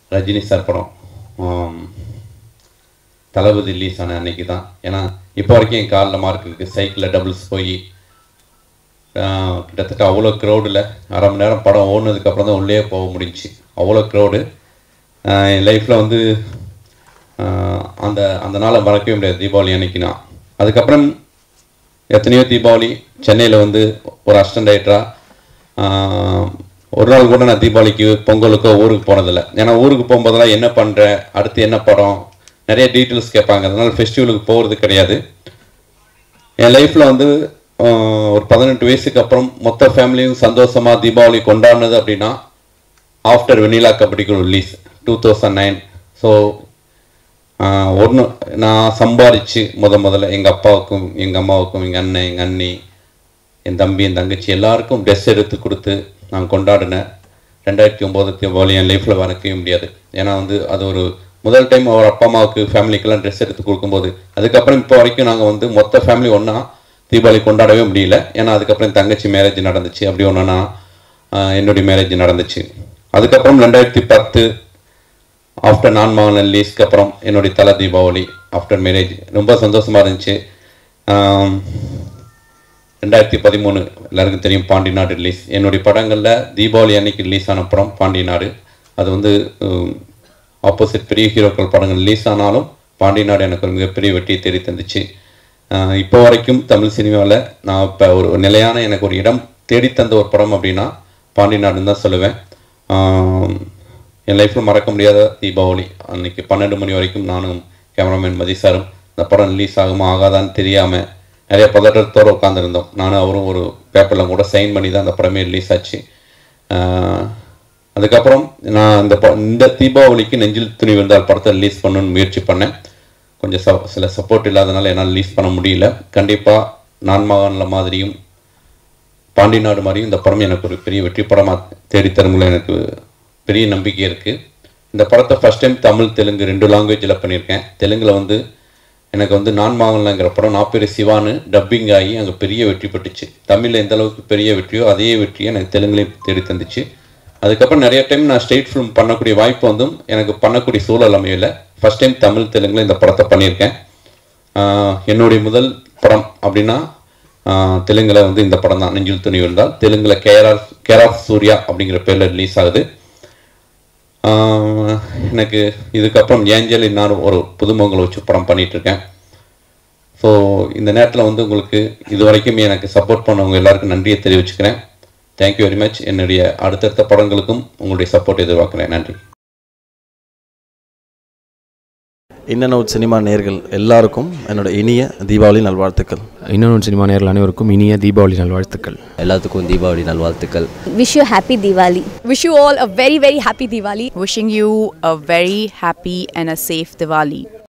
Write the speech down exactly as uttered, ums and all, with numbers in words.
Rajini sir படம் தளபதி release ஆன அன்னைக்கு தான். ஏன்னா இப்போ வரைக்கும் என் காலில் மார்க் இருக்குது. சைக்கிளில் டபுள்ஸ் போய் கிட்டத்தட்ட அவ்வளோ க்ரௌடில் அரை மணி நேரம் படம் ஓடுனதுக்கப்புறம் தான் உள்ளே போக முடிஞ்சிச்சு. அவ்வளோ க்ரௌடு என் லைஃப்பில் வந்து அந்த அந்த நாளை மறக்கவே முடியாது தீபாவளி அன்னைக்கு. நான் அதுக்கப்புறம் எத்தனையோ தீபாவளி சென்னையில் வந்து ஒரு அசிஸ்டன்ட் ரைட்டராக ஒரு நாள் கூட நான் தீபாவளிக்கு பொங்கலுக்கோ ஊருக்கு போனதில்லை. ஏன்னா ஊருக்கு போகும்போதெல்லாம் என்ன பண்ணுறேன், அடுத்து என்ன படம், நிறைய டீட்டெயில்ஸ் கேட்பாங்க. அதனால் ஃபெஸ்டிவலுக்கு போகிறது கிடையாது. என் லைஃப்பில் வந்து ஒரு பதினெட்டு வயசுக்கு அப்புறம் மொத்த ஃபேமிலியும் சந்தோஷமாக தீபாவளி கொண்டாடினது அப்படின்னா ஆஃப்டர் வெனிலா கபடிக்குள் release two thousand nine. So ஒன்று நான் சம்பாரித்து முத முதல்ல எங்கள் அப்பாவுக்கும் எங்கள் அம்மாவுக்கும் எங்கள் அண்ணன் எங்கள் அண்ணி என் தம்பி என் தங்கச்சி எல்லாருக்கும் ட்ரெஸ் எடுத்து கொடுத்து நான் கொண்டாடினேன். ரெண்டாயிரத்தி ஒம்பது தீபாவளி என் லைஃப்பில் மறக்கவே முடியாது. ஏன்னா வந்து அது ஒரு முதல் டைம் அவர் அப்பா அம்மாவுக்கு ஃபேமிலிக்கெல்லாம் ட்ரெஸ் எடுத்து கொடுக்கும்போது. அதுக்கப்புறம் இப்போ வரைக்கும் நாங்கள் வந்து மொத்த ஃபேமிலி ஒன்றா தீபாவளி கொண்டாடவே முடியல. ஏன்னா அதுக்கப்புறம் என் தங்கச்சி மேரேஜ் நடந்துச்சு, அப்படி ஒன்றுனா என்னுடைய மேரேஜ் நடந்துச்சு. அதுக்கப்புறம் ரெண்டாயிரத்தி பத்து ஆஃப்டர் நான் மகன் ரிலீஸ்க்கு அப்புறம் என்னுடைய தலை தீபாவளி ஆஃப்டர் மேரேஜ் ரொம்ப சந்தோஷமாக இருந்துச்சு. ரெண்டாயிரத்தி பதிமூணு எல்லாருக்கும் தெரியும் பாண்டி நாடு ரிலீஸ். என்னுடைய படங்களில் தீபாவளி அன்னைக்கு ரிலீஸ் ஆன படம் பாண்டி நாடு. அது வந்து ஆப்போசிட் பெரிய ஹீரோக்கள் படங்கள் ரிலீஸ் ஆனாலும் பாண்டி நாடு எனக்கு ஒரு மிகப்பெரிய வெற்றியை தேடி தந்துச்சு. இப்போ வரைக்கும் தமிழ் சினிமாவில் நான் இப்போ ஒரு நிலையான எனக்கு ஒரு இடம் தேடித்தந்த ஒரு படம் அப்படின்னா பாண்டி நாடுன்னு தான் சொல்லுவேன். என் லைஃப்பில் மறக்க முடியாத தீபாவளி அன்றைக்கி பன்னெண்டு மணி வரைக்கும் நானும் கேமராமேன் மதி சாரும் இந்த படம் ரிலீஸ் ஆகுமா ஆகாதான்னு தெரியாமல் நிறைய பதட்டத்தோடு உட்காந்துருந்தோம். நானும் அவரும் ஒரு பேப்பரில் கூட சைன் பண்ணி தான் அந்த படமே ரிலீஸ் ஆச்சு. அதுக்கப்புறம் நான் இந்த ப இந்த தீபாவளிக்கு நெஞ்சில் துணி விழுந்தால் படத்தை ரிலீஸ் பண்ணணும்னு முயற்சி பண்ணேன். கொஞ்சம் ச சில சப்போர்ட் இல்லாதனால என்னால் ரிலீஸ் பண்ண முடியல. கண்டிப்பாக நான் மகனில் மாதிரியும் பாண்டி நாடு மாதிரியும் இந்த படம் எனக்கு ஒரு பெரிய வெற்றி படமாக தேடித்தருங்கள எனக்கு பெரிய நம்பிக்கை இருக்குது. இந்த படத்தை ஃபஸ்ட் டைம் தமிழ் தெலுங்கு ரெண்டு லாங்குவேஜில் பண்ணியிருக்கேன். தெலுங்கில் வந்து எனக்கு வந்து நான் மகன்லங்கிற படம் நான் பேர் சிவானு டப்பிங் ஆகி அங்கே பெரிய வெற்றி பெற்றுச்சு. தமிழில் எந்த அளவுக்கு பெரிய வெற்றியோ அதே வெற்றியை எனக்கு தெலுங்குலேயும் தேடி தந்துச்சு. அதுக்கப்புறம் நிறைய டைம் நான் ஸ்டேட் ஃபிலிம் பண்ணக்கூடிய வாய்ப்பு வந்தும் எனக்கு பண்ணக்கூடிய சூழல் அமையலை. ஃபஸ்ட் டைம் தமிழ் தெலுங்கில் இந்த படத்தை பண்ணியிருக்கேன். என்னுடைய முதல் படம் அப்படின்னா தெலுங்கில் வந்து இந்த படம் தான் நெஞ்சில் துணி விழுந்தால். தெலுங்கில் care of care of Surya அப்படிங்கிற பேரில் ரிலீஸ் ஆகுது. எனக்கு இதுக்கப்புறம் ஏஞ்சல் இன்னும் ஒரு புதுமுகங்களை வச்சு படம் பண்ணிகிட்ருக்கேன். ஸோ இந்த நேரத்தில் வந்து உங்களுக்கு இது வரைக்கும் எனக்கு சப்போர்ட் பண்ணவங்க எல்லாருக்கும் நன்றியை தெரிவிச்சுக்கிறேன். Thank you very much. என்னுடைய அடுத்தடுத்த படங்களுக்கும் உங்களுடைய சப்போர்ட் எதிர்பார்க்குறேன். நன்றி. இன்னனவுட் சினிமா நேயர்கள் எல்லாருக்கும் என்னோட இனிய தீபாவளி நல்வாழ்த்துக்கள். இன்னனவுட் சினிமா நேயர்கள் அனைவருக்கும் இனிய தீபாவளி நல்வாழ்த்துக்கள். எல்லாத்துக்கும் தீபாவளி நல்வாழ்த்துக்கள். Wish you happy Diwali. Wish you all a very very happy Diwali. Wishing you a very happy and a safe Diwali.